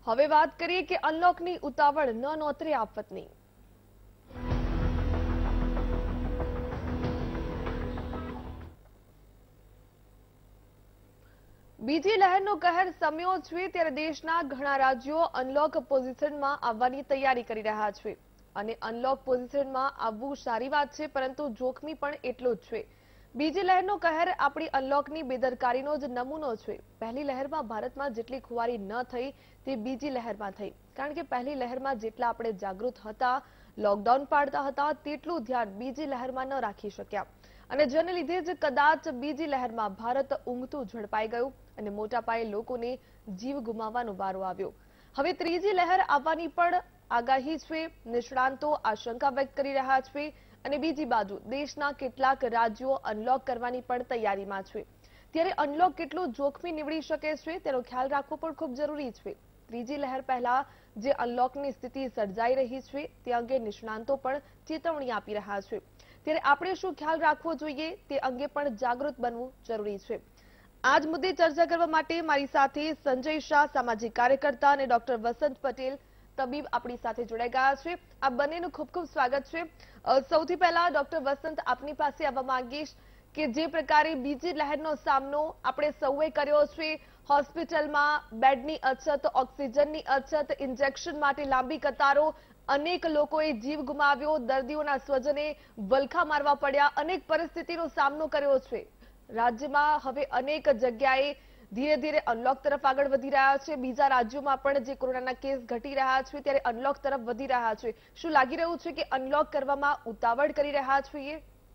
હવે વાત કરીએ કે અનલોકની ઉતાવળ ન નોતરે આફતની। બીજી લહેરનો કહેર સમ્યો છે ત્યારે દેશના ઘણા રાજ્યો અનલોક પોઝિશનમાં આવવાની તૈયારી કરી રહ્યા છે અને અનલોક પોઝિશનમાં આવવું સારી વાત છે, પરંતુ જોખમી પણ એટલું જ છે। બીજી લહેરનો કહેર આપણી અનલોકની બેદરકારીનો જ નમૂનો છે। પહેલી લહેરમાં ભારતમાં જેટલી ખુવારી ન થઈ તે બીજી લહેરમાં થઈ, કારણ કે પહેલી લહેરમાં જેટલા આપણે જાગૃત હતા, લોકડાઉન પાડતા હતા, તેટલું ધ્યાન બીજી લહેરમાં ન રાખી શક્યા અને જેને લીધે જ કદાચ બીજી લહેરમાં ભારત ઊંઘતું ઝડપાઈ ગયું અને મોટા પાયે લોકોને જીવ ગુમાવવાનો વારો આવ્યો। હવે ત્રીજી લહેર આવવાની પણ આગાહી છે। નિષ્ણાંતો આશંકા વ્યક્ત કરી રહ્યા છે અને બીજી બાજુ દેશના કેટલાક રાજ્યો અનલોક કરવાની પણ તૈયારીમાં છે। ત્યારે અનલોક કેટલું જોખમી નીવડી શકે છે તેનો ખ્યાલ રાખવો પણ ખૂબ જરૂરી છે। ત્રીજી લહેર પહેલા જે અનલોકની સ્થિતિ સર્જાઈ રહી છે તે અંગે નિષ્ણાંતો પણ ચેતવણી આપી રહ્યા છે। ત્યારે આપણે શું ખ્યાલ રાખવો જોઈએ તે અંગે પણ જાગૃત બનવું જરૂરી છે। આજ મુદ્દે ચર્ચા કરવા માટે મારી સાથે સંજય શાહ, સામાજિક કાર્યકર્તા, અને ડોક્ટર વસંત પટેલ, તબીબ, આપણી સાથે જોડાઈ ગયા છે। આ બંનેનું ખૂબ ખૂબ સ્વાગત છે। સૌથી પહેલા ડોક્ટર વસંત, આપની પાસે આવવા માંગીશ કે જે પ્રકારે બીજી લહેરનો સામનો આપણે સૌએ કર્યો છે, હોસ્પિટલમાં બેડની અછત, ઓક્સિજનની અછત, ઇન્જેક્શન માટે લાંબી કતારો, અનેક લોકોએ જીવ ગુમાવ્યો, દર્દીઓના સ્વજને વલખા મારવા પડ્યા, અનેક પરિસ્થિતિનો સામનો કર્યો છે। રાજ્યમાં હવે અનેક જગ્યાએ ધીરે ધીરે અનલોક તરફ આગળ વધી રહ્યા છે। બીજા રાજ્યોમાં પણ જે કોરોનાના કેસ ઘટી રહ્યા છે ત્યારે અનલોક તરફ વધી રહ્યા છે। શું લાગી રહ્યું છે કે અનલોક કરવામાં ઉતાવળ કરી રહ્યા છીએ?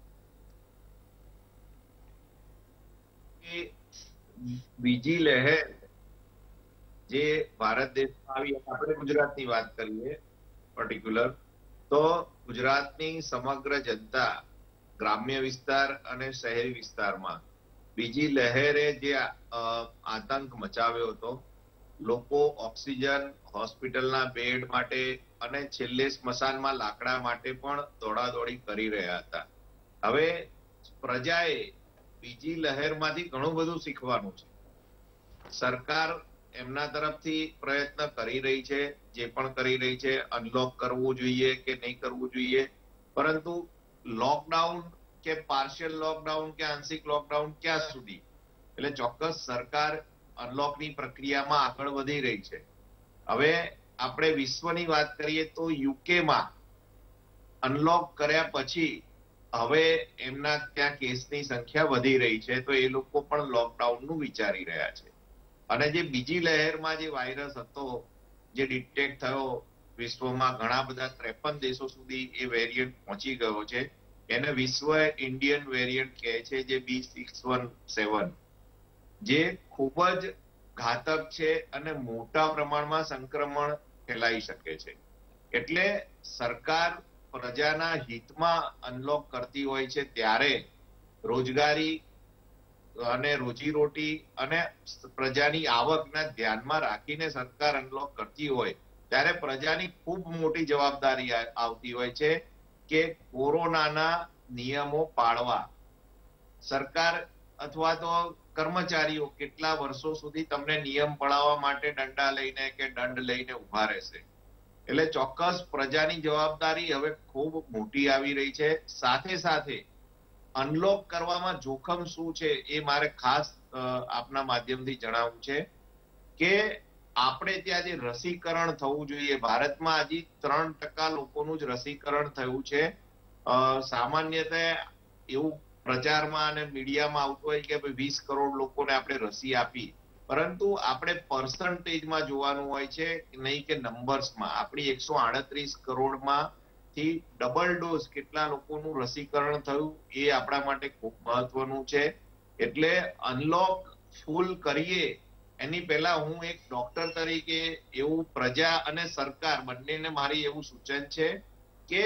બીજી લહેર જે ભારત દેશમાં આવી, આપણે ગુજરાતની વાત કરીએ પર્ટિક્યુલર, તો ગુજરાતની સમગ્ર જનતા ગ્રામ્ય વિસ્તાર અને શહેરી વિસ્તારમાં બીજી લહેરે જે આતંક મચાવ્યો હતો, લોકો ઓક્સિજન, હોસ્પિટલના બેડ માટે અને છેલ્લે સ્મશાનમાં લાકડા માટે પણ દોડાદોડી કરી રહ્યા હતા। હવે પ્રજાએ બીજી લહેરમાંથી ઘણું બધું શીખવાનું છે। સરકાર એમના તરફથી પ્રયત્ન કરી રહી છે, જે પણ કરી રહી છે, અનલોક કરવું જોઈએ કે નહીં કરવું જોઈએ, પરંતુ લોકડાઉન કે પાર્શિયલ લોકડાઉન કે આંશિક લોકડાઉન ક્યાં સુધી? એટલે ચોક્કસ સરકાર અનલોકની પ્રક્રિયામાં આગળ વધી રહી છે। હવે આપણે વિશ્વની વાત કરીએ તો યુકેમાં અનલોક કર્યા પછી હવે એમના ત્યાં કેસની સંખ્યા વધી રહી છે, તો એ લોકો પણ લોકડાઉનનું વિચારી રહ્યા છે। અને જે બીજી લહેરમાં જે વાયરસ હતો, જે ડિટેક્ટ થયો વિશ્વમાં ઘણા બધા 53 દેશો સુધી એ વેરિયન્ટ પહોંચી ગયો છે, એને વિશ્વ ઇન્ડિયન વેરિયન્ટ કહે છે, જે B617, જે ખૂબ જ ઘાતક છે અને મોટા પ્રમાણમાં સંક્રમણ ફેલાઈ શકે છે। એટલે સરકાર પ્રજાના હિતમાં અનલોક કરતી હોય છે ત્યારે રોજગારી અને રોજીરોટી અને પ્રજાની આવકના ધ્યાનમાં રાખીને સરકાર અનલોક કરતી હોય ત્યારે પ્રજાની ખૂબ મોટી જવાબદારી આવતી હોય છે કે કોરોનાના નિયમો પાળવા। સરકાર અથવા તો કર્મચારીઓ કેટલા વર્ષો સુધી તમને નિયમ પાળવા માટે દંડા લઈને કે દંડ લઈને ઉભા રહેશે? એટલે ચોક્કસ પ્રજાની જવાબદારી હવે ખૂબ મોટી આવી રહી છે। સાથે સાથે અનલોક કરવામાં જોખમ શું છે એ મારે ખાસ આપના માધ્યમથી જણાવવું છે કે આપણે ત્યાં જે રસીકરણ થવું જોઈએ, ભારતમાં હજી 3% લોકોનું જ રસીકરણ થયું છે। સામાન્યતઃ એવું પ્રચારમાં અને મીડિયામાં આવતું હોય કે 20 કરોડ લોકોને આપણે રસી આપી, પરંતુ આપણે પર્સન્ટેજમાં જોવાનું હોય છે, નહીં કે નંબર્સમાં। આપણી 138 કરોડમાં થી ડબલ ડોઝ કેટલા લોકોનું રસીકરણ થયું એ આપણા માટે ખૂબ મહત્વનું છે। એટલે અનલોક ફૂલ કરીએ એની પહેલા હું એક ડોક્ટર તરીકે એવું પ્રજા અને સરકાર બંનેને મારી એવું સૂચન છે કે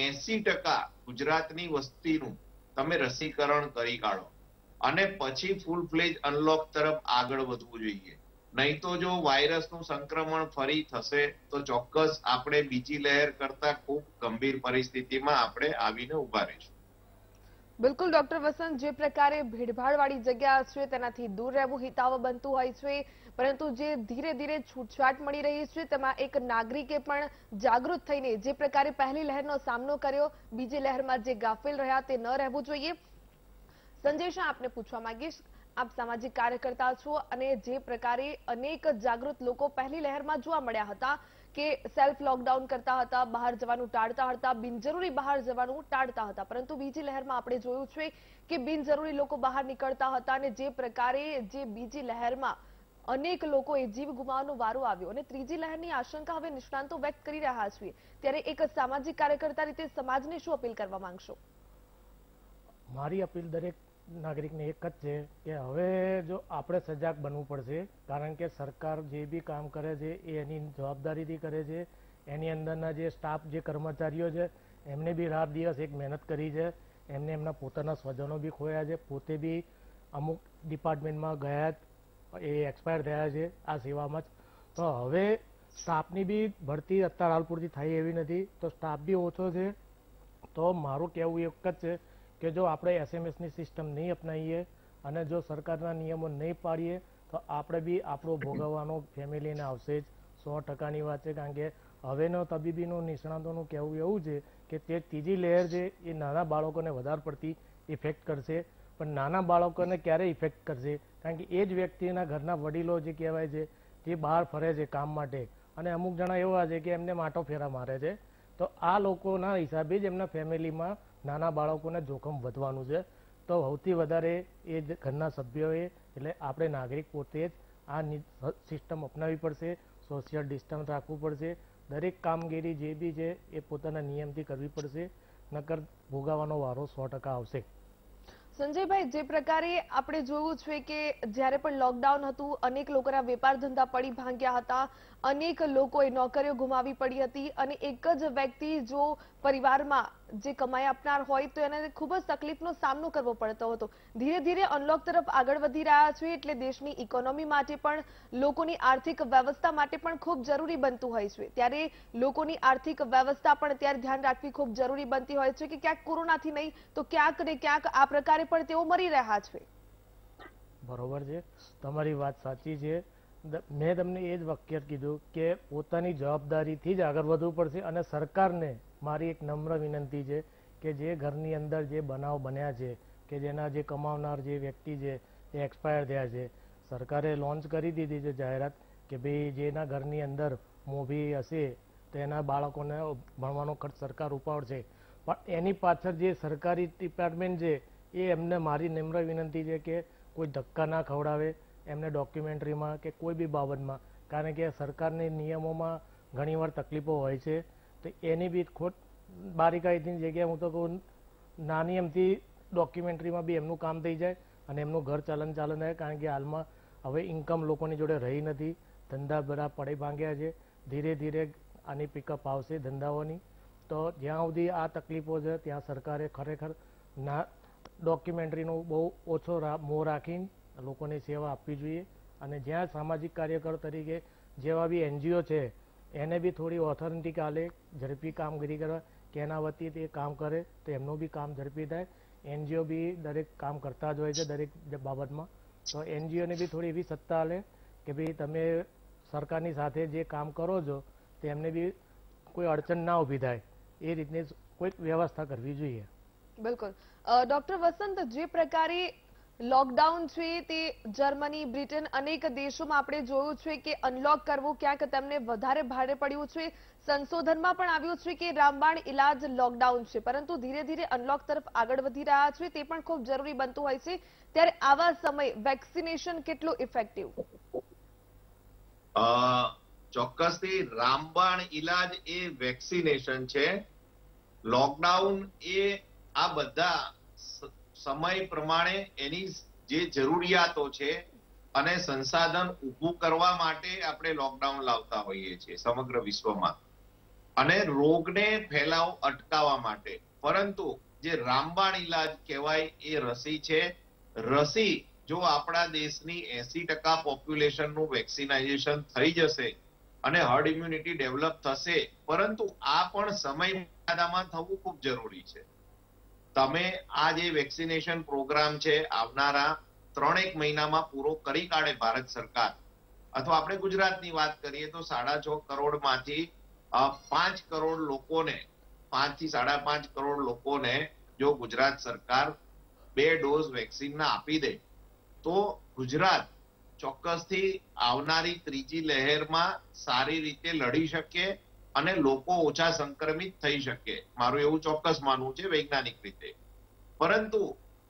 80% ગુજરાતની વસ્તીનું તમે રસીકરણ કરી કાઢો અને પછી ફૂલ ફ્લેજ અનલોક તરફ આગળ વધવું જોઈએ। નહીં તો જો વાયરસનું સંક્રમણ ફરી થશે તો ચોક્કસ આપણે બીજી લહેર કરતા ખૂબ ગંભીર પરિસ્થિતિમાં આપણે આવીને ઉભા રહીશું। બિલકુલ ડોક્ટર વસંત, જે પ્રકારે ભીડભાડવાળી જગ્યા છે તેનાથી દૂર રહેવું હિતાવ બનતું હોય છે, પરંતુ જે ધીરે ધીરે છૂટછાટ મળી રહી છે તેમાં એક નાગરિકે પણ જાગૃત થઈને જે પ્રકારે પહેલી લહેરનો સામનો કર્યો, બીજી લહેરમાં જે ગાફેલ રહ્યા તે ન રહેવું જોઈએ. સંજય શાહ, આપને પૂછવા માંગીશ, આપ સામાજિક કાર્યકર્તા છો અને જે પ્રકારે અનેક જાગૃત લોકો પહેલી લહેરમાં જોવા મળ્યા હતા કે સેલ્ફ લોકડાઉન કરતા હતા, બહાર જવાનું ટાળતા હતા, બિનજરૂરી બહાર જવાનું ટાળતા હતા, પરંતુ બીજી લહેરમાં આપણે જોયું છે કે બિનજરૂરી લોકો બહાર નીકળતા હતા અને જે પ્રકારે જે બીજી લહેરમાં અનેક લોકોએ જીવ ગુમાવવાનો વારો આવ્યો અને ત્રીજી લહેરની આશંકા હવે નિષ્ણાંતો વ્યક્ત કરી રહ્યા છે, ત્યારે એક સામાજિક કાર્યકર્તા રીતે સમાજને શું અપીલ કરવા માંગશો? મારી અપીલ દરેક નાગરિકને એક જ છે કે હવે જો આપણે સજાગ બનવું પડશે, કારણ કે સરકાર જે બી કામ કરે છે એ એની જવાબદારીથી કરે છે. એની અંદરના જે સ્ટાફ, જે કર્મચારીઓ છે એમને બી રાત દિવસ એક મહેનત કરી છે, એમને એમના પોતાના સ્વજનો બી ખોયા છે, પોતે બી અમુક ડિપાર્ટમેન્ટમાં ગયા, એ એક્સપાયર થયા છે આ સેવામાં જ. તો હવે સ્ટાફની બી ભરતી અત્યારે હાલ પૂરતી થઈ એવી નથી, તો સ્ટાફ બી ઓછો છે. તો મારું કહેવું એક જ છે કે જો આપણે એસએમએસની સિસ્ટમ નહીં અપનાવીએ અને જો સરકારના નિયમો નહીં પાડીએ તો આપણે બી આપણો ભોગવવાનો ફેમિલીને આવશે જ. 100%ની વાત છે, કારણ કે હવેનો તબીબીનું નિષ્ણાતોનું કહેવું એવું છે કે તે ત્રીજી લહેર છે એ નાના બાળકોને વધારે પડતી ઇફેક્ટ કરશે. પણ નાના બાળકોને ક્યારે ઇફેક્ટ કરશે? કારણ કે એ જ વ્યક્તિના ઘરના વડીલો જે કહેવાય છે તે બહાર ફરે છે કામ માટે, અને અમુક જણા એવા છે કે એમને માટો ફેરા મારે છે. તો આ લોકોના હિસાબે જ એમના ફેમિલીમાં નાના બાળકોને જોખમ વધવાનું છે. તો સૌથી વધારે એ ઘરના સભ્યોએ, એટલે આપણે નાગરિક પોતે જ આ સિસ્ટમ અપનાવવી પડશે, સોશિયલ ડિસ્ટન્સ રાખવું પડશે, દરેક કામગીરી જે બી છે એ પોતાના નિયમથી કરવી પડશે, નકર ભોગવવાનો વારો 100% આવશે. સંજયભાઈ, જે પ્રકારે આપણે જોયું છે કે જ્યારે પણ લોકડાઉન હતું અનેક લોકોના વેપાર ધંધા પડી ભાંગ્યા હતા, અનેક લોકોએ નોકરીઓ ગુમાવી પડી હતી અને એક જ વ્યક્તિ જો પરિવારમાં જે કમાઈ આપનાર હોય તો એને ખૂબ જ તકલીફનો સામનો કરવો પડતો હતો. ધીરે ધીરે અનલોક તરફ આગળ વધી રહ્યા છે એટલે દેશની ઇકોનોમી માટે પણ, લોકોની આર્થિક વ્યવસ્થા માટે પણ ખૂબ જરૂરી બનતું હોય છે. ત્યારે લોકોની આર્થિક વ્યવસ્થા પણ ત્યારે ધ્યાન રાખવી ખૂબ જરૂરી બનતી હોય છે કે ક્યાંક કોરોનાથી નહીં તો ક્યાંક ને ક્યાંક આ પ્રકારે પણ તેઓ મરી રહ્યા છે. બરોબર છે, તમારી વાત સાચી છે. મેં તમને એ જ વાક્ય કીધું કે પોતાની જવાબદારીથી જ આગળ વધવું પડશે. અને સરકારને મારી એક નમ્ર વિનંતી છે કે જે ઘરની અંદર જે બનાવ બન્યા છે કે જેના જે કમાવનાર જે વ્યક્તિ છે એ એક્સપાયર થયા છે, સરકારે લોન્ચ કરી દીધી છે જાહેરાત કે ભાઈ જેના ઘરની અંદર મોભી હશે તો એના બાળકોને ભણવાનો ખર્ચ સરકાર ઉપાડશે. પણ એની પાછળ જે સરકારી ડિપાર્ટમેન્ટ છે એ એમને મારી નમ્ર વિનંતી છે કે કોઈ ધક્કા ના ખવડાવે એમને ડોક્યુમેન્ટરીમાં કે કોઈ બી બાબતમાં, કારણ કે સરકારની નિયમોમાં ઘણીવાર તકલીફો હોય છે. તો એની બી ખોટ બારીકાઈની જગ્યાએ હું તો કહું નાની એમથી ડોક્યુમેન્ટરીમાં બી એમનું કામ થઈ જાય અને એમનું ઘર ચાલન થાય. કારણ કે હાલમાં હવે ઇન્કમ લોકોની જોડે રહી નથી, ધંધા બધા પડે ભાંગ્યા છે. ધીરે ધીરે આની પિકઅપ આવશે ધંધાઓની. તો જ્યાં સુધી આ તકલીફો છે ત્યાં સરકારે ખરેખર ડોક્યુમેન્ટરીનો બહુ ઓછો મોહ રાખીને લોકોને સેવા આપવી જોઈએ. અને જ્યાં સામાજિક કાર્યકર તરીકે જેવા બી એનજીઓ છે એને બી થોડી ઓથોરિટી આલે, ઝડપી કામગીરી કરવા કે એના વતી તે કામ કરે તો એમનું બી કામ ઝડપી થાય. એનજીઓ બી દરેક કામ કરતા જ હોય છે દરેક બાબતમાં, તો એનજીઓને બી થોડી એવી સત્તા આલે કે ભાઈ તમે સરકારની સાથે જે કામ કરો છો તેમને બી કોઈ અડચણ ના ઊભી થાય એ રીતની કોઈક વ્યવસ્થા કરવી જોઈએ. બિલકુલ. ડોક્ટર વસંત, જે પ્રકારે લોકડાઉન છે તે જર્મની, બ્રિટન અનેક દેશોમાં આપણે જોયું છે કે અનલોક કરવું ક્યાંક તેમને વધારે ભારે પડ્યું છે. સંશોધનમાં પણ આવ્યું છે કે રામબાણ ઇલાજ લોકડાઉન છે, પરંતુ ધીરે ધીરે અનલોક તરફ આગળ વધી રહ્યા છે તે પણ ખૂબ જરૂરી બનતું હોય છે. ત્યારે આવા સમય વેક્સિનેશન કેટલું ઇફેક્ટિવ? ચોક્કસથી રામબાણ ઇલાજ એ વેક્સિનેશન છે. લોકડાઉન એ આ બધા સમય પ્રમાણે એની જે જરૂરિયાતો છે અને સંસાધન ઊભું કરવા માટે આપણે લોકડાઉન લાવતા હોઈએ છીએ સમગ્ર વિશ્વમાં, અને રોગને ફેલાવ અટકાવવા માટે. પરંતુ જે રામબાણ ઇલાજ કહેવાય એ રસી છે. રસી જો આપણા દેશની 80% પોપ્યુલેશનનું વેક્સિનાઇઝેશન થઈ જશે અને હર્ડ ઇમ્યુનિટી ડેવલપ થશે, પરંતુ આ પણ સમય મર્યાદામાં થવું ખૂબ જરૂરી છે. તમે આ જે વેક્સિનેશન પ્રોગ્રામ છે આવનારા 3-1 મહિનામાં પૂરો કરી કાઢે ભારત સરકાર, અથવા આપણે ગુજરાતની વાત કરીએ તો 6.5 કરોડમાંથી 5 કરોડ લોકોને, 5 થી 5.5 કરોડ લોકોને જો ગુજરાત સરકાર 2 ડોઝ વેક્સિનના આપી દે તો ગુજરાત ચોક્કસથી આવનારી ત્રીજી લહેરમાં સારી રીતે લડી શકે અને લોકો ઓછા સંક્રમિત થઈ શકે, મારું એવું ચોક્કસ માનવું છે વૈજ્ઞાનિક રીતે. પરંતુ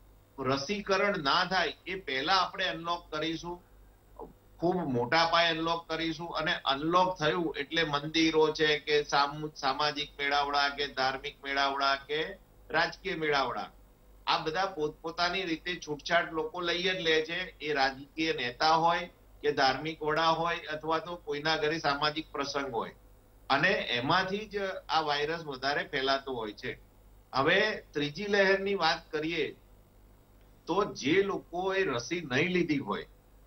રસીકરણ ના થાય એ પહેલા આપણે અનલોક કરીશું, ખૂબ મોટા પાયે અનલોક કરીશું, અને અનલોક થયું એટલે મંદિરો છે કે સામાજિક મેળાવડા કે ધાર્મિક મેળાવડા કે રાજકીય મેળાવડા, આ બધા પોતપોતાની રીતે છૂટછાટ લોકો લઈ જ લે છે. એ રાજકીય નેતા હોય કે ધાર્મિક વડા હોય અથવા તો કોઈના ઘરે સામાજિક પ્રસંગ હોય, અને એમાંથી જ આ વાયરસ વધારે ફેલાતો હોય છે. હવે ત્રીજી લહેરની વાત કરીએ તો જે લોકોએ રસી નહીં લીધી હોય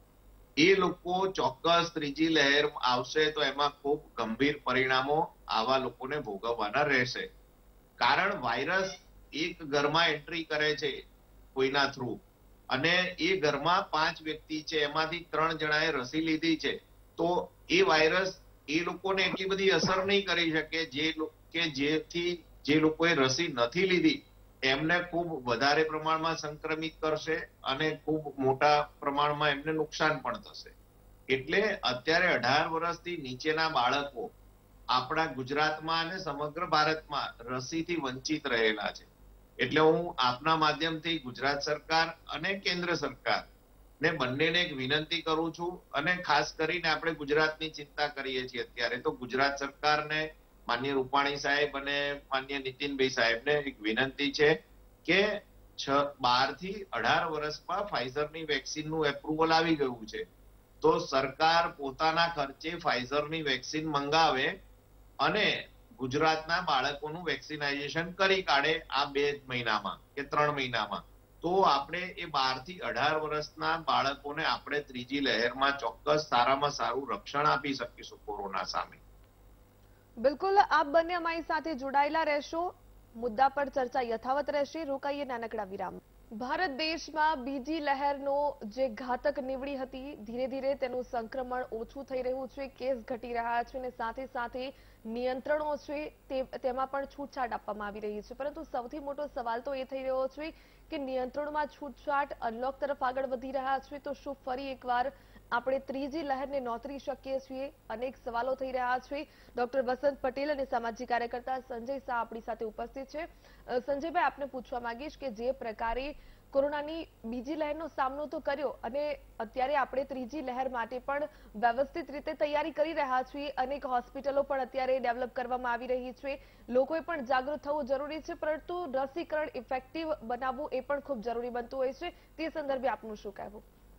એ લોકો ચોક્કસ ત્રીજી લહેર આવશે તો એમાં ખૂબ ગંભીર પરિણામો આવા લોકોને ભોગવવાના રહેશે. કારણ વાયરસ એક ઘરમાં એન્ટ્રી કરે છે કોઈના થ્રુ, અને એ ઘરમાં 5 વ્યક્તિ છે, એમાંથી 3 જણાએ રસી લીધી છે, તો એ વાયરસ એ લોકોને એટલી બધી અસર નહીં કરી શકે જેથી જે લોકોએ રસી નથી લીધી એમને ખૂબ વધારે પ્રમાણમાં સંક્રમિત કરશે અને ખૂબ મોટા પ્રમાણમાં એમને નુકસાન પણ થશે. એટલે અત્યારે 18 વર્ષથી નીચેના બાળકો આપણા ગુજરાતમાં અને સમગ્ર ભારતમાં રસીથી વંચિત રહેલા છે. એટલે હું આપના માધ્યમથી ગુજરાત સરકાર અને કેન્દ્ર સરકાર ને બંનેને એક વિનંતી કરું છું, અને ખાસ કરીને આપણે ગુજરાતની ચિંતા કરીએ છીએ અત્યારે, તો ગુજરાત સરકારને, માનનીય રૂપાણી સાહેબ અને માનનીય નીતિનભાઈ સાહેબને એક વિનંતી છે કે 12 થી 18 વર્ષમાં ફાઇઝરની વેક્સિનનું એપ્રુવલ આવી ગયું છે, તો સરકાર પોતાના ખર્ચે ફાઇઝરની વેક્સિન મંગાવે અને ગુજરાતના બાળકોનું વેક્સિનાઇઝેશન કરી કાઢે આ 2 મહિનામાં કે 3 મહિનામાં, તો આપણે એ 12 થી 18 વર્ષના બાળકોને આપણે ત્રીજી લહેરમાં ચોક્કસ સારામાં સારું રક્ષણ આપી શકીશું કોરોના સામે. બિલકુલ, આપ બંને અમારી સાથે જોડાયેલા રહેશો, મુદ્દા પર ચર્ચા યથાવત રહેશે. રોકાઈએ નાનકડા વિરામ. ભારત દેશમાં બીજી લહેરનો જે ઘાતક નીવડી હતી, ધીરે ધીરે તેનું સંક્રમણ ઓછું થઈ રહ્યું છે, કેસ ઘટી રહ્યા છે અને સાથે સાથે નિયંત્રણો છે તેમાં પણ છૂટછાટ આપવામાં આવી રહી છે. પરંતુ સૌથી મોટો સવાલ તો એ થઈ રહ્યો છે કે નિયંત્રણમાં છૂટછાટ અનલોક તરફ આગળ વધી રહ્યા છે, તો શું ફરી એકવાર આપણે ત્રીજી લહેરને નોતરી શકીએ છીએ? અનેક સવાલો થઈ રહ્યા છે. ડોક્ટર વસંત પટેલ અને સામાજિક કાર્યકર્તા સંજય શાહ આપણી સાથે ઉપસ્થિત છે. સંજયભાઈ, આપને પૂછવા માંગીશ કે જે પ્રકારે કોરોનાની બીજી લહેરનો સામનો તો કર્યો અને અત્યારે આપણે ત્રીજી લહેર માટે પણ વ્યવસ્થિત રીતે તૈયારી કરી રહ્યા છીએ, અનેક હોસ્પિટલો પણ અત્યારે ડેવલપ કરવામાં આવી રહી છે, લોકોએ પણ જાગૃત થવું જરૂરી છે, પરંતુ રસીકરણ ઇફેક્ટિવ બનાવવું એ પણ ખૂબ જરૂરી બનતું હોય છે. તે સંદર્ભે આપનું શું કહેવું?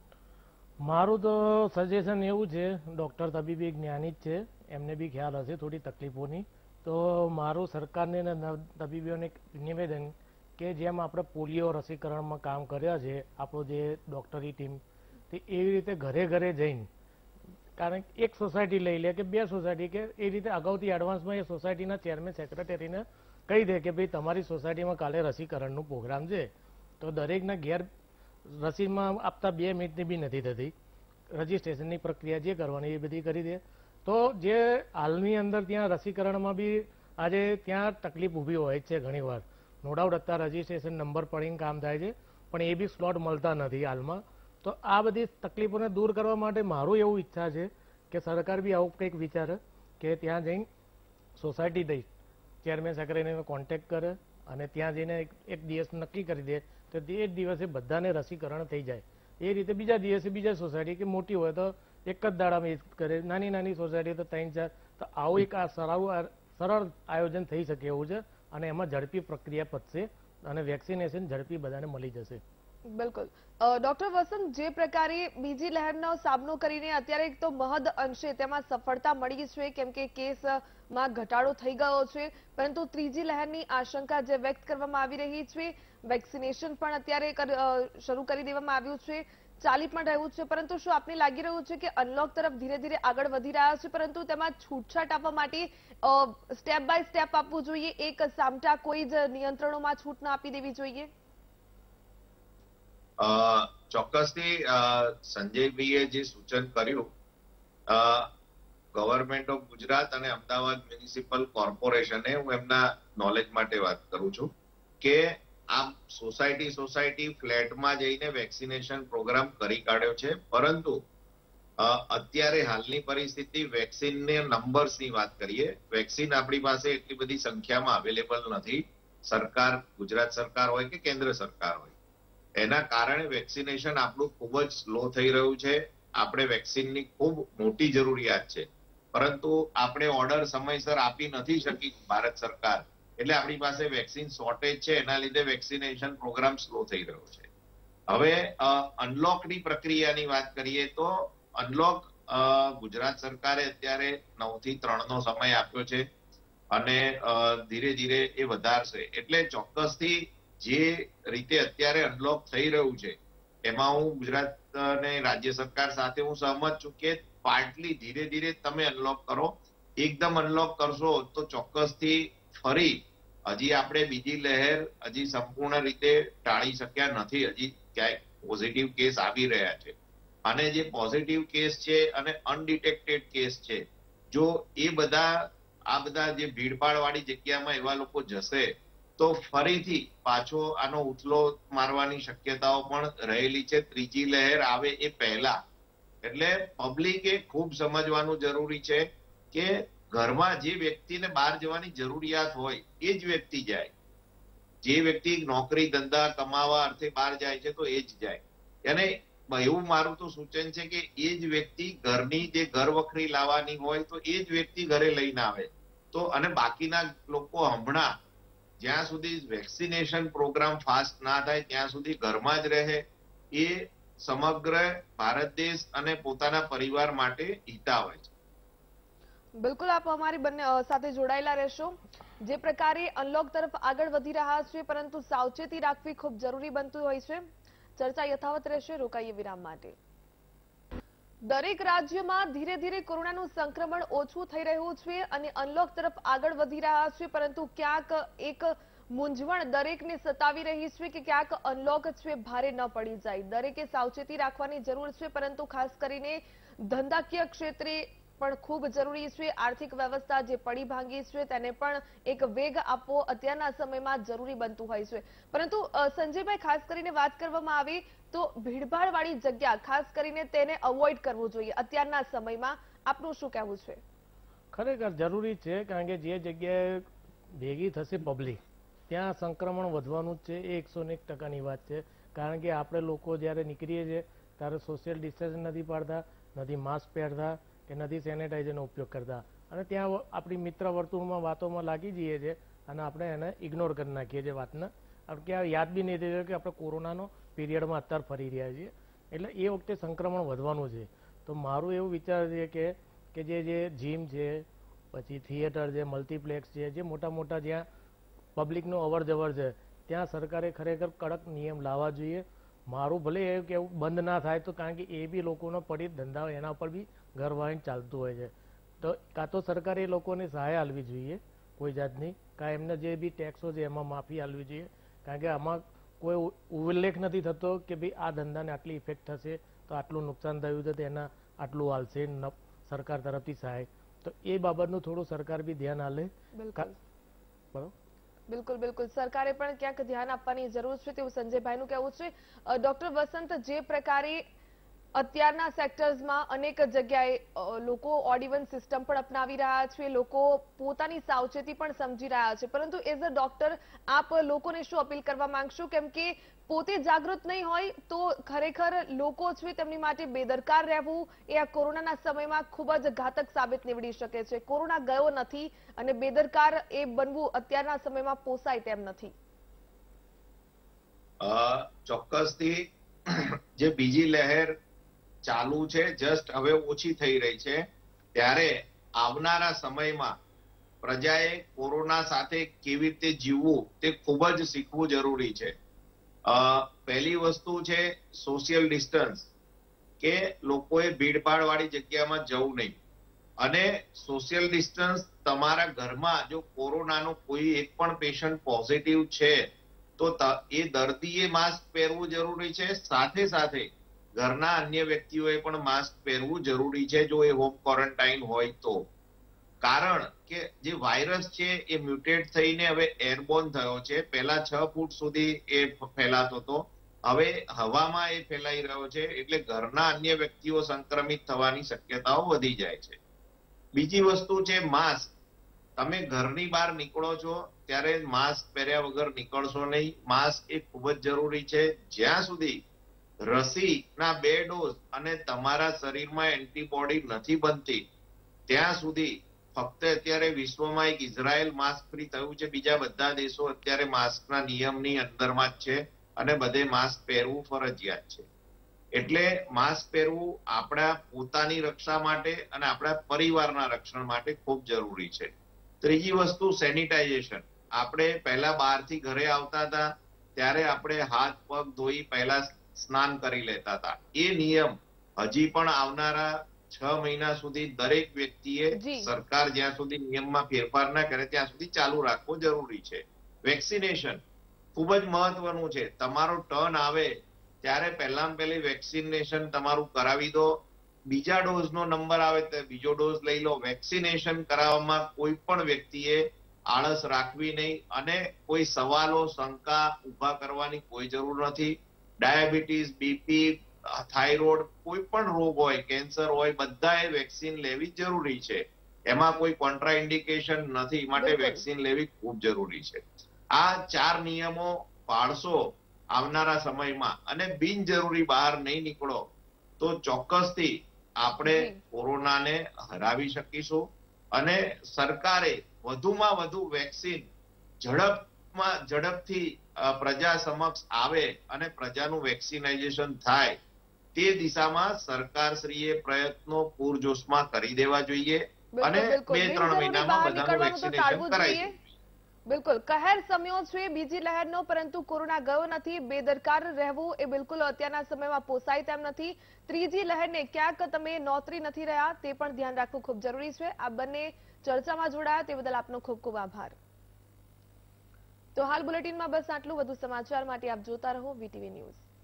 મારું તો સજેશન એવું છે, ડૉક્ટર તબીબી જ્ઞાની જ છે, એમને બી ખ્યાલ હશે થોડી તકલીફોની, તો મારું સરકારને તબીબીઓને નિવેદન કે જેમ આપણે પોલિયો રસીકરણમાં કામ કર્યા છે આપણો જે ડૉક્ટરી ટીમ, તે એવી રીતે ઘરે ઘરે જઈને, કારણ કે એક સોસાયટી લઈ લે કે 2 સોસાયટી કે એ રીતે અગાઉથી એડવાન્સમાં એ સોસાયટીના ચેરમેન સેક્રેટરીને કહી દે કે ભાઈ તમારી સોસાયટીમાં કાલે રસીકરણનું પ્રોગ્રામ છે, તો દરેકના ઘેર રસીમાં આપતા 2 મિનિટની બી નથી થતી, રજીસ્ટ્રેશનની પ્રક્રિયા જે કરવાની એ બધી કરી દે, તો જે હાલની અંદર ત્યાં રસીકરણમાં બી આજે ત્યાં તકલીફ ઊભી હોય છે ઘણીવાર. નો ડાઉટ અત્યારે રજીસ્ટ્રેશન નંબર પડીને કામ થાય છે, પણ એ બી સ્લોટ મળતા નથી હાલમાં. તો આ બધી તકલીફોને દૂર કરવા માટે મારું એવું ઈચ્છા છે કે સરકાર બી આવું કંઈક વિચારે કે ત્યાં જઈને સોસાયટી દઈ ચેરમેન સેક્રેટરીને કોન્ટેક્ટ કરે અને ત્યાં જઈને એક દિવસ નક્કી કરી દે, તો એ જ દિવસે બધાને રસીકરણ થઈ જાય. એ રીતે બીજા દિવસે બીજા સોસાયટી કે મોટી હોય તો એક જ દાડામાં એ કરે, નાની નાની સોસાયટી તો 3-4, તો આવું એક આ સરળ આયોજન થઈ શકે એવું છે, અને એમાં ઝડપી પ્રક્રિયા પતશે અને વેક્સિનેશન ઝડપી બધાને મળી જશે. બિલકુલ. ડોક્ટર વસંત, જે પ્રકારે બીજી લહેરનો સામનો કરીને અત્યારે તો મહદ અંશે તેમાં સફળતા મળી છે, કેમ કે કેસમાં ઘટાડો થઈ ગયો છે, પરંતુ ત્રીજી લહેરની આશંકા જે વ્યક્ત કરવામાં આવી રહી છે, વેક્સિનેશન પણ અત્યારે શરૂ કરી દેવામાં આવ્યું છે, ચાલી પણ રહ્યું છે, પરંતુ શું આપને લાગી રહ્યું છે કે અનલોક તરફ ધીરે ધીરે આગળ વધી રહ્યા છે, પરંતુ તેમાં છૂટછાટ આપવા માટે સ્ટેપ બાય સ્ટેપ આપવું જોઈએ, એક સામટા કોઈ જ નિયંત્રણોમાં છૂટ ન આપી દેવી જોઈએ? ચોક્કસથી સંજયભાઈએ જે સૂચન કર્યું, ગવર્મેન્ટ ઓફ ગુજરાત અને અમદાવાદ મ્યુનિસિપલ કોર્પોરેશને, હું એમના નોલેજ માટે વાત કરું છું, કે આ સોસાયટી ફ્લેટમાં જઈને વેક્સિનેશન પ્રોગ્રામ કરી કાઢ્યો છે, પરંતુ અત્યારે હાલની પરિસ્થિતિ વેક્સિનને નંબર્સની વાત કરીએ, વેક્સિન આપણી પાસે એટલી બધી સંખ્યામાં અવેલેબલ નથી, સરકાર, ગુજરાત સરકાર હોય કે કેન્દ્ર સરકાર હોય, એના કારણે વેક્સિનેશન આપણું ખૂબ જ સ્લો થઈ રહ્યું છે. આપણે વેક્સિનની ખૂબ મોટી જરૂરિયાત છે, પરંતુ આપણે ઓર્ડર સમયસર આપી નથી શકી ભારત સરકાર, એટલે આપણી પાસે વેક્સિન શોર્ટેજ છે, એના લીધે વેક્સિનેશન પ્રોગ્રામ સ્લો થઈ રહ્યો છે. હવે અનલોકની પ્રક્રિયાની વાત કરીએ તો અનલોક ગુજરાત સરકારે અત્યારે 9 થી 3 નો સમય આપ્યો છે અને ધીરે ધીરે એ વધારશે. એટલે ચોક્કસથી જે રીતે અત્યારે અનલોક થઈ રહ્યું છે એમાં હું ગુજરાત અને રાજ્ય સરકાર સાથે હું સહમત છું કે પાર્ટલી ધીરે ધીરે તમે અનલોક કરો. એકદમ અનલોક કરશો તો ચોક્કસથી ફરી હજી આપણે બીજી લહેર હજી સંપૂર્ણ રીતે ટાળી શક્યા નથી. હજી ક્યાંય પોઝિટિવ કેસ આવી રહ્યા છે, અને જે પોઝિટિવ કેસ છે અને અનડિટેક્ટેડ કેસ છે, જો એ આ બધા જે ભીડભાડ વાળી જગ્યામાં એવા લોકો જશે તો ફરીથી પાછો આનો ઉથલો મારવાની શક્યતાઓ પણ રહેલી છે, ત્રીજી લહેર આવે એ પહેલા. એટલે પબ્લિકે ખૂબ સમજવાનું જરૂરી છે કે ઘરમાં જે વ્યક્તિને બહાર જવાની જરૂરિયાત હોય એ જ વ્યક્તિ જાય. જે વ્યક્તિ નોકરી ધંધા કમાવા અર્થે બહાર જાય છે તો એ જ જાય. અને એવું મારું તો સૂચન છે કે એ જ વ્યક્તિ ઘરની જે ઘર વખરી લાવવાની હોય તો એ જ વ્યક્તિ ઘરે લઈને આવે. તો અને બાકીના લોકો હમણાં જ્યાં સુધી વેક્સિનેશન પ્રોગ્રામ ફાસ્ટ ના થાય ત્યાં સુધી ઘરમાં જ રહે, એ સમગ્ર ભારત દેશ અને પોતાના પરિવાર માટે હિતાવહ છે. બિલકુલ, આપ અમારી બંને સાથે જોડાયેલા રહેશો. જે પ્રકારે અનલોક તરફ આગળ વધી રહ્યા છે, પરંતુ સાવચેતી રાખવી ખૂબ જરૂરી બનતું હોય છે. ચર્ચા યથાવત રહેશે, રોકાઈએ વિરામ માટે. દરેક રાજ્યમાં ધીરે ધીરે કોરોનાનું સંક્રમણ ઓછું થઈ રહ્યું છે અને અનલોક તરફ આગળ વધી રહ્યા છે, પરંતુ ક્યાંક એક મૂંઝવણ દરેકને સતાવી રહી છે કે ક્યાંક અનલોક છે ભારે ન પડી જાય. દરેકે સાવચેતી રાખવાની જરૂર છે, પરંતુ ખાસ કરીને ધંધાકીય ક્ષેત્રે પણ ખૂબ જરૂરી છે. આર્થિક વ્યવસ્થા જે પડી ભાંગી છે તેને પણ એક વેગ આપવો અત્યારના સમયમાં જરૂરી બનતું હોય છે. પરંતુ સંજયભાઈ, ખાસ કરીને વાત કરવામાં આવે તો ભીડભાડ વાળી જગ્યા, ખાસ કરીને તેને અવોઇડ કરવું જોઈએ અત્યારના સમયમાં. આપનું શું કહેવું છે? ખરેખર જરૂરી છે, કારણ કે જે જગ્યાએ ભેગી થશે પબ્લિક ત્યાં સંક્રમણ વધવાનું જ છે. એ 101% વાત છે. કારણ કે આપણે લોકો જ્યારે નીકળીએ છીએ ત્યારે સોશિયલ ડિસ્ટન્સ નથી પાડતા, નથી માસ્ક પહેરતા કે નથી સેનેટાઈઝરનો ઉપયોગ કરતા, અને ત્યાં આપણી મિત્ર વર્તુળમાં વાતોમાં લાગી જઈએ છીએ અને આપણે એને ઇગ્નોર કરી નાખીએ છીએ વાતને. આપણે ક્યાં યાદ બી નહીં થયું કે આપણે કોરોનાનો પીરિયડમાં અત્યારે ફરી રહ્યા છીએ. એટલે એ વખતે સંક્રમણ વધવાનું છે. તો મારું એવું વિચાર છે કે જે જીમ છે, પછી થિયેટર છે, મલ્ટીપ્લેક્સ છે, જે મોટા મોટા જ્યાં પબ્લિકનો અવર જવર છે, ત્યાં સરકારે ખરેખર કડક નિયમ લાવવા જોઈએ. મારું ભલે એવું કે બંધ ના થાય તો, કારણ કે એ બી લોકોનો પડી ધંધા એના પર બી ઘર વાહીને ચાલતું હોય છે. તો કાં તો સરકારે એ લોકોને સહાય આપવી જોઈએ કોઈ જાતની, કાં એમને જે બી ટેક્સો છે એમાં માફી આપવી જોઈએ. કારણ કે આમાં કોઈ ઉલ્લેખ નથી થતો કે ભાઈ આ ધંધાને આટલી ઇફેક્ટ થશે તો આટલું નુકસાન થયું છે તો એના આટલું હાલશે સરકાર તરફથી સહાય. તો એ બાબતનું થોડું સરકાર બી ધ્યાન આપે. બરાબર, બિલકુલ બિલકુલ, સરકારે પણ ક્યાંક ધ્યાન આપવાની જરૂર છે તેવું સંજયભાઈનું કહેવું છે. ડોક્ટર વસંત, જે પ્રકારે અત્યારના સેક્ટર્સમાં અનેક જગ્યાએ લોકો ઓડ ઇવન સિસ્ટમ પણ અપનાવી રહ્યા છે, લોકો પોતાની સાવચેતી પણ સમજી રહ્યા છે, પરંતુ એઝ અ ડોક્ટર આપ લોકોને શું અપીલ કરવા માંગશો? કેમ કે પોતે જાગૃત નહીં હોય તો ખરેખર લોકો છે તેમની માટે બેદરકાર રહેવું એ આ કોરોનાના સમયમાં ખૂબ જ ઘાતક સાબિત નીવડી શકે છે. કોરોના ગયો નથી અને બેદરકાર એ બનવું અત્યારના સમયમાં પોસાય તેમ નથી. ચોક્કસથી જે બીજી લહેર ચાલુ છે, જસ્ટ હવે ઓછી થઈ રહી છે, ત્યારે આવનારા સમયમાં પ્રજાએ કોરોના સાથે કેવી રીતે જીવવું તે ખૂબ જ શીખવું જરૂરી છે. પહેલી વસ્તુ છે સોશિયલ ડિસ્ટન્સ. કે લોકોએ ભીડભાડ વાળી જગ્યામાં જવું નહીં અને સોશિયલ ડિસ્ટન્સ તમારા ઘરમાં જો કોરોનાનો કોઈ એક પણ પેશન્ટ પોઝિટિવ છે તો એ દર્દીએ માસ્ક પહેરવું જરૂરી છે, સાથે સાથે ઘરના અન્ય વ્યક્તિઓએ પણ માસ્ક પહેરવું જરૂરી છે જો એ હોમ ક્વોરન્ટાઇન હોય તો. કારણ કે જે વાયરસ છે એ મ્યુટેટ થઈને હવે એરબોર્ન થયો છે. પહેલા 6 ફૂટ સુધી એ ફેલાતો હતો, હવે હવામાં એ ફેલાઈ રહ્યો છે, એટલે ઘરના અન્ય વ્યક્તિઓ સંક્રમિત થવાની શક્યતાઓ વધી જાય છે. બીજી વસ્તુ છે માસ્ક. તમે ઘરની બહાર નીકળો છો ત્યારે માસ્ક પહેર્યા વગર નીકળશો નહીં. માસ્ક એ ખૂબ જ જરૂરી છે. જ્યાં સુધી રસીના 2 ડોઝ અને તમારા શરીરમાં એન્ટીબોડી નથી બનતી ત્યાં સુધી ફક્ત અત્યારે વિશ્વમાં એક ઇઝરાયલ માસ્ક ફ્રી થયું છે, બીજા બધા દેશો અત્યારે માસ્કના નિયમની અંદરમાં જ છે અને બધે માસ્ક પહેરવું ફરજિયાત છે. એટલે માસ્ક પહેરવું આપણા પોતાની રક્ષા માટે અને આપણા પરિવારના રક્ષણ માટે ખૂબ જરૂરી છે. ત્રીજી વસ્તુ સેનિટાઇઝેશન. આપણે પહેલા બહારથી ઘરે આવતા હતા ત્યારે આપણે હાથ પગ ધોઈ પહેલા સ્નાન કરી લેતા હતા. એ નિયમ હજી પણ આવનારા 6 મહિના સુધી દરેક વ્યક્તિએ સરકાર જ્યાં સુધી નિયમમાં ફેરફાર ના કરે ત્યાં સુધી ચાલુ રાખવો જરૂરી છે. વેક્સિનેશન ખૂબ જ મહત્વનું છે. તમારો ટર્ન આવે ત્યારે પહેલામાં પહેલી વેક્સિનેશન તમારું કરાવી દો. બીજા ડોઝનો નંબર આવે તો બીજો ડોઝ લઈ લો. વેક્સિનેશન કરાવવામાં કોઈ પણ વ્યક્તિએ આળસ રાખવી નહીં અને કોઈ સવાલો શંકા ઉભા કરવાની કોઈ જરૂર નથી. ડાયાબિટીસ, બીપી, થાઇરોઇડ, કોઈ પણ રોગ હોય, કેન્સર હોય, બધાએ વેક્સિન લેવી જરૂરી છે. એમાં કોઈ કોન્ટ્રાઇન્ડિકેશન નથી, માટે વેક્સિન લેવી ખૂબ જરૂરી છે. આ 4 નિયમો પાળશો આવનારા સમયમાં અને બિનજરૂરી બહાર નહીં નીકળો તો ચોક્કસથી આપણે કોરોનાને હરાવી શકીશું અને સરકારે વધુમાં વધુ વેક્સિન ઝડપથી પ્રજા સમક્ષ આવે અને પ્રજાનું વેક્સિનાઇઝેશન થાય તે દિશામાં સરકારશ્રીએ પ્રયત્નો પૂરજોશમાં કરી દેવા જોઈએ અને 2-3 મહિનામાં બધાનું વેક્સિનેશન કરાવી દઈએ. બિલકુલ કહેર સમયો છે બીજી લહેરનો, પરંતુ કોરોના ગયો નથી. બેદરકાર રહેવું એ બિલકુલ અત્યારના સમયમાં પોસાય તેમ નથી. ત્રીજી લહેરને ક્યાંક તમે નોતરી નથી રહ્યા તે પણ ધ્યાન રાખવું ખૂબ જરૂરી છે. આ બંને ચર્ચામાં જોડાયા તે બદલ આપનો ખૂબ ખૂબ આભાર. તો હાલ બુલેટિનમાં બસ આટલું. વધુ સમાચાર માટે આપ જોતા રહો વીટીવી ન્યૂઝ.